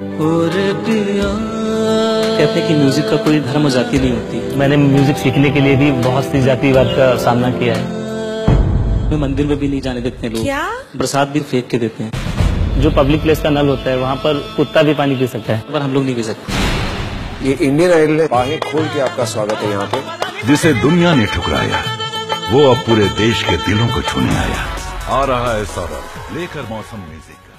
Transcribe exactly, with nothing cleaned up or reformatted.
कहते हैं कि म्यूजिक का कोई धर्म जाति नहीं होती। मैंने म्यूजिक सीखने के लिए भी बहुत सी जातिवाद का सामना किया है। मंदिर में भी नहीं जाने देते लोग, क्या प्रसाद भी फेंक के देते हैं। जो पब्लिक प्लेस का नल होता है वहाँ पर कुत्ता भी पानी पी सकता है, पर हम लोग नहीं पी सकते। ये इंडियन आइडल है, बाहें खोल के आपका स्वागत है यहाँ पे। जिसे दुनिया ने ठुकराया वो अब पूरे देश के दिलों को छूने आया। आ रहा है सौरभ लेकर मौसम म्यूजिक।